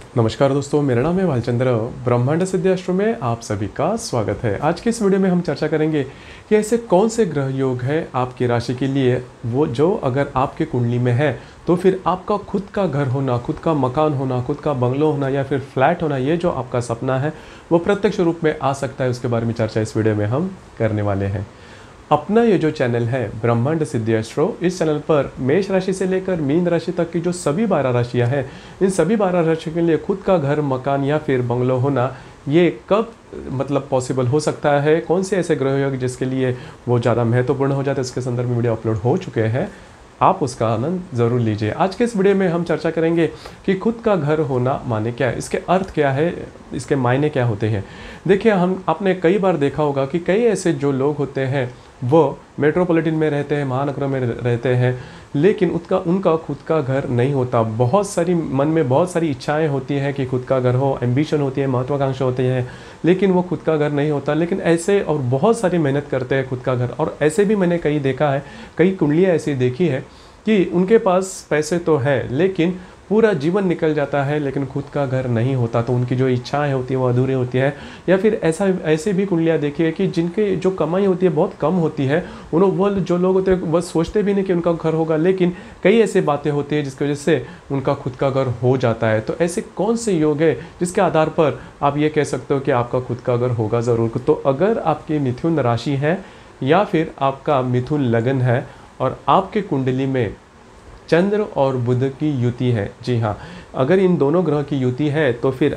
नमस्कार दोस्तों, मेरा नाम है भालचंद्र। ब्रह्मांड सिद्धाश्रम में आप सभी का स्वागत है। आज की इस वीडियो में हम चर्चा करेंगे कि ऐसे कौन से ग्रह योग है आपकी राशि के लिए, वो जो अगर आपके कुंडली में है तो फिर आपका खुद का घर होना, खुद का मकान होना, खुद का बंगलो होना या फिर फ्लैट होना, ये जो आपका सपना है वो प्रत्यक्ष रूप में आ सकता है। उसके बारे में चर्चा इस वीडियो में हम करने वाले हैं। अपना ये जो चैनल है ब्रह्मांड सिद्धाश्रम, इस चैनल पर मेष राशि से लेकर मीन राशि तक की जो सभी 12 राशियां हैं, इन सभी 12 राशियों के लिए खुद का घर, मकान या फिर बंगलो होना ये कब पॉसिबल हो सकता है, कौन से ऐसे ग्रह योग जिसके लिए वो ज़्यादा महत्वपूर्ण हो जाता है, इसके संदर्भ में वीडियो अपलोड हो चुके हैं। आप उसका आनंद ज़रूर लीजिए। आज के इस वीडियो में हम चर्चा करेंगे कि खुद का घर होना माने क्या है, इसके अर्थ क्या है, इसके मायने क्या होते हैं। देखिए, आपने कई बार देखा होगा कि कई ऐसे जो लोग होते हैं वो मेट्रोपॉलिटन में रहते हैं, महानगरों में रहते हैं, लेकिन उनका खुद का घर नहीं होता। बहुत सारी मन में बहुत सारी इच्छाएं होती हैं कि खुद का घर हो, एम्बिशन होती है, महत्वाकांक्षा होती है, लेकिन वो खुद का घर नहीं होता। लेकिन ऐसे और बहुत सारी मेहनत करते हैं खुद का घर, और ऐसे भी मैंने कई देखा है, कई कुंडलियाँ ऐसी देखी है कि उनके पास पैसे तो है लेकिन पूरा जीवन निकल जाता है, लेकिन खुद का घर नहीं होता। तो उनकी जो इच्छाएं होती है वो अधूरी होती है। या फिर ऐसे भी कुंडलियाँ देखी है कि जिनके जो कमाई होती है बहुत कम होती है, वो जो लोग होते हैं बस सोचते भी नहीं कि उनका घर होगा, लेकिन कई ऐसी बातें होती है जिसकी वजह से उनका खुद का घर हो जाता है। तो ऐसे कौन से योग है जिसके आधार पर आप ये कह सकते हो कि आपका खुद का घर होगा ज़रूर। तो अगर आपकी मिथुन राशि है या फिर आपका मिथुन लग्न है और आपके कुंडली में चंद्र और बुध की युति है, जी हाँ, अगर इन दोनों ग्रह की युति है तो फिर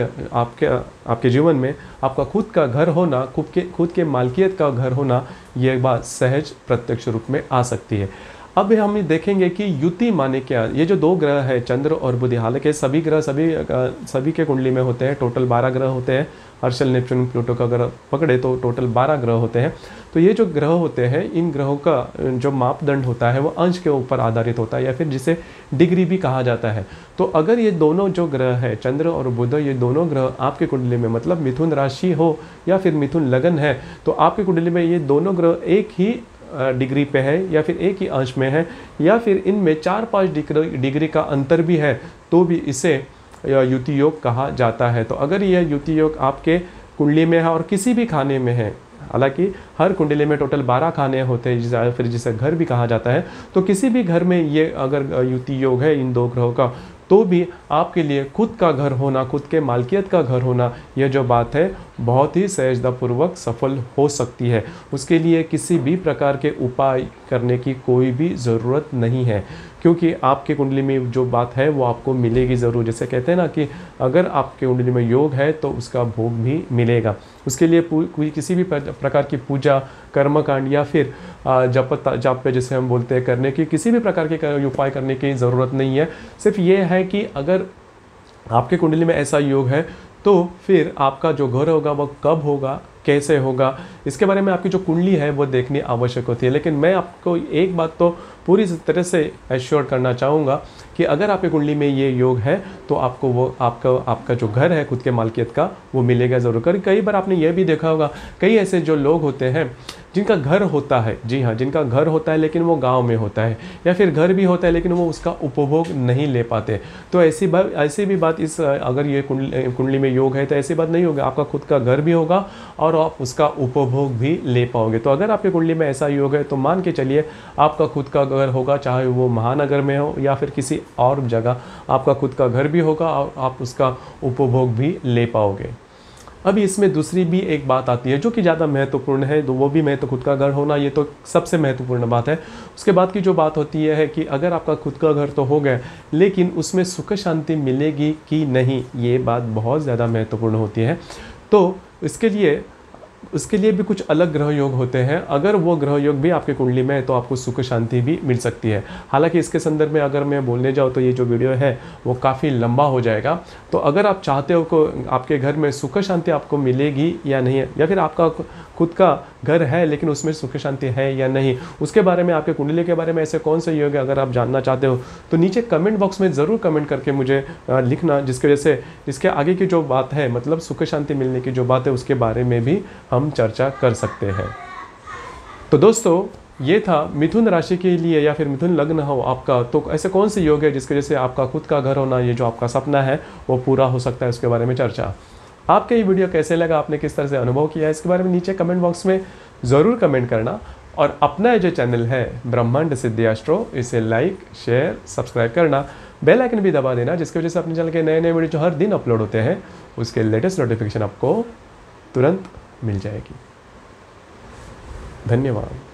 आपके जीवन में आपका खुद का घर होना, खुद के मालकियत का घर होना, ये बात सहज प्रत्यक्ष रूप में आ सकती है। अब हम देखेंगे कि युति माने क्या। ये जो दो ग्रह है चंद्र और बुध, हालांकि सभी ग्रह सभी के कुंडली में होते हैं, टोटल 12 ग्रह होते हैं। हर्षल, नेपच्यून, प्लूटो का अगर पकड़े तो टोटल 12 ग्रह होते हैं। तो ये जो ग्रह होते हैं, इन ग्रहों का जो मापदंड होता है वो अंश के ऊपर आधारित होता है, या फिर जिसे डिग्री भी कहा जाता है। तो अगर ये दोनों जो ग्रह है चंद्र और बुध, ये दोनों ग्रह आपके कुंडली में, मतलब मिथुन राशि हो या फिर मिथुन लगन है, तो आपके कुंडली में ये दोनों ग्रह एक ही डिग्री पे है या फिर एक ही अंश में है, या फिर इनमें 4-5 डिग्री का अंतर भी है, तो भी इसे युति योग कहा जाता है। तो अगर यह युति योग आपके कुंडली में है और किसी भी खाने में है, हालांकि हर कुंडली में टोटल 12 खाने होते हैं, फिर जिसे घर भी कहा जाता है, तो किसी भी घर में ये अगर युति योग है इन दो ग्रहों का, तो भी आपके लिए खुद का घर होना, खुद के मालकियत का घर होना, यह जो बात है बहुत ही सहजतापूर्वक सफल हो सकती है। उसके लिए किसी भी प्रकार के उपाय करने की कोई भी ज़रूरत नहीं है, क्योंकि आपके कुंडली में जो बात है वो आपको मिलेगी ज़रूर। जैसे कहते हैं ना कि अगर आपके कुंडली में योग है तो उसका भोग भी मिलेगा। उसके लिए कोई किसी भी प्रकार की पूजा, कर्मकांड या फिर जप पे जैसे हम बोलते हैं, करने की किसी भी प्रकार के उपाय करने की ज़रूरत नहीं है। सिर्फ ये है कि अगर आपके कुंडली में ऐसा योग है तो फिर आपका जो घर होगा वो कब होगा, कैसे होगा, इसके बारे में आपकी जो कुंडली है वो देखनी आवश्यक होती है। लेकिन मैं आपको एक बात तो पूरी तरह से एश्योर करना चाहूँगा कि अगर आपकी कुंडली में ये योग है तो आपको वो आपका जो घर है खुद के मालकियत का, वो मिलेगा ज़रूर। कई बार आपने ये भी देखा होगा, कई ऐसे जो लोग होते हैं जिनका घर होता है, जी हाँ, जिनका घर होता है लेकिन वो गांव में होता है, या फिर घर भी होता है लेकिन वो उसका उपभोग नहीं ले पाते। तो ऐसी भी बात अगर ये कुंडली में योग है तो ऐसी बात नहीं होगी, आपका खुद का घर भी होगा और आप उसका उपभोग भी ले पाओगे। तो अगर आपकी कुंडली में ऐसा योग है तो मान के चलिए आपका खुद का घर होगा, चाहे वो महानगर में हो या फिर किसी और जगह, आपका खुद का घर भी होगा और आप उसका उपभोग भी ले पाओगे। अभी इसमें दूसरी भी एक बात आती है जो कि ज़्यादा महत्वपूर्ण है, तो वो भी मैं तो खुद का घर होना, ये तो सबसे महत्वपूर्ण बात है। उसके बाद की जो बात होती है कि अगर आपका खुद का घर तो हो गया, लेकिन उसमें सुख शांति मिलेगी कि नहीं, ये बात बहुत ज़्यादा महत्वपूर्ण होती है। तो उसके लिए भी कुछ अलग ग्रह योग होते हैं। अगर वो ग्रह योग भी आपके कुंडली में है तो आपको सुख शांति भी मिल सकती है। हालांकि इसके संदर्भ में अगर मैं बोलने जाऊँ तो ये जो वीडियो है वो काफ़ी लंबा हो जाएगा। तो अगर आप चाहते हो को आपके घर में सुख शांति आपको मिलेगी या नहीं है, या फिर आपका खुद का घर है लेकिन उसमें सुख शांति है या नहीं, उसके बारे में, आपके कुंडली के बारे में ऐसे कौन से योग है अगर आप जानना चाहते हो तो नीचे कमेंट बॉक्स में ज़रूर कमेंट करके मुझे लिखना, जिसकी वजह से इसके आगे की जो बात है, मतलब सुख शांति मिलने की जो बात है, उसके बारे में भी हम चर्चा कर सकते हैं। तो दोस्तों, ये था मिथुन राशि के लिए या फिर मिथुन लग्न हो आपका, तो ऐसे कौन से योग है जिसकी वजह से आपका खुद का घर होना, ये जो आपका सपना है वो पूरा हो सकता है, उसके बारे में चर्चा। आपका ये वीडियो कैसे लगा, आपने किस तरह से अनुभव किया है, इसके बारे में नीचे कमेंट बॉक्स में ज़रूर कमेंट करना। और अपना जो चैनल है ब्रह्मांड सिद्धि एस्ट्रो, इसे लाइक शेयर सब्सक्राइब करना, बेल आइकन भी दबा देना, जिसकी वजह से अपने चैनल के नए नए वीडियो जो हर दिन अपलोड होते हैं उसके लेटेस्ट नोटिफिकेशन आपको तुरंत मिल जाएगी। धन्यवाद।